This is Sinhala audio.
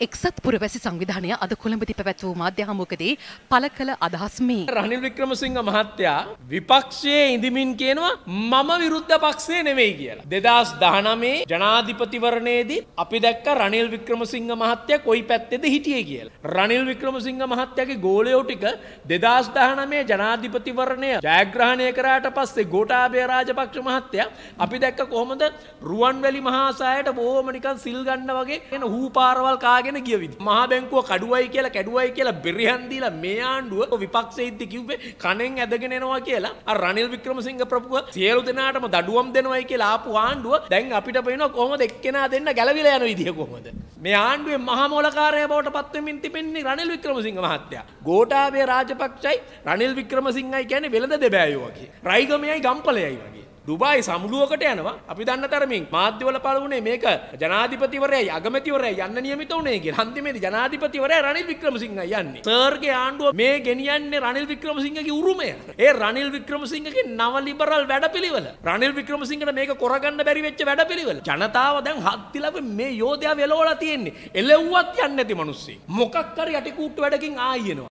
එක්සත් පුරවැසි සංවිධානය අද කොළඹදී පැවැත් වූ මාධ්‍ය හමුවකදී පළ කළ අදහස් මේ. රනිල් වික්‍රමසිංහ මහත්තයා විපක්ෂයේ ඉඳමින් කියනවා මම විරුද්ධ පක්ෂයේ නෙවෙයි කියලා. 2019 ජනාධිපතිවරණයේදී අපි දැක්ක රනිල් වික්‍රමසිංහ මහත්තයා කොයි පැත්තේද හිටියේ කියලා. රනිල් වික්‍රමසිංහ මහත්තයාගේ ගෝලයෝ ටික 2019 ජනාධිපතිවරණය ජයග්‍රහණය කරාට පස්සේ ගෝඨාභය රාජපක්ෂ මහත්තයා අපි දැක්ක කොහොමද රුවන්වැලි මහා සෑයට බොහොම නිකන් සිල් ගන්න වගේ එන හූපාරවල් කාගෙන ගිය විදිහ. මහා බැංකුව කඩුවයි කියලා බෙරිහන් දීලා මේ ආණ්ඩුව විපක්ෂයේදී කිව්වේ කණෙන් ඇදගෙන එනවා කියලා. අර රනිල් වික්‍රමසිංහ ප්‍රභුව සියලු දෙනාටම දඩුවම් දෙනවයි කියලා ආපු ආණ්ඩුව දැන් අපිට පේනවා කොහොමද එක්කෙනා දෙන්න ගැලවිලා යන විදිහ කොහොමද. මේ ආණ්ඩුවේ මහා මොලකාරය බවට පත් වෙමින් තිබෙන්නේ රනිල් වික්‍රමසිංහ මහත්තයා. ගෝඨාභය රාජපක්ෂයි රනිල් වික්‍රමසිංහයි කියන්නේ වෙළඳ දෙබෑයෝ වගේ. රයිගමයයි ගම්පලයයි වගේ. දුබායි සමුළුවකට යනවා. අපි දන්න තරමින් මාධ්‍යවල පළවුනේ මේක ජනාධිපතිවරයයි අගමැතිවරයයි යන්න නියමිත වුණේ කියලා. අන්තිමේදී ජනාධිපතිවරයා රනිල් වික්‍රමසිංහයි යන්නේ. සර්ගේ ආණ්ඩුව මේ ගෙනියන්නේ රනිල් වික්‍රමසිංහගේ උරුමය. ඒ රනිල් වික්‍රමසිංහගේ නව ලිබරල් වැඩපිළිවෙල. රනිල් වික්‍රමසිංහට මේක කරගන්න බැරි වෙච්ච වැඩපිළිවෙල. ජනතාව දැන් හත්තිලව මේ යෝධයා වෙලවලා තියෙන්නේ. එළෙව්වත් යන්නේ නැති මිනිස්සු. මොකක් හරි යටිකූට්ටු වැඩකින් ආයෙනවා.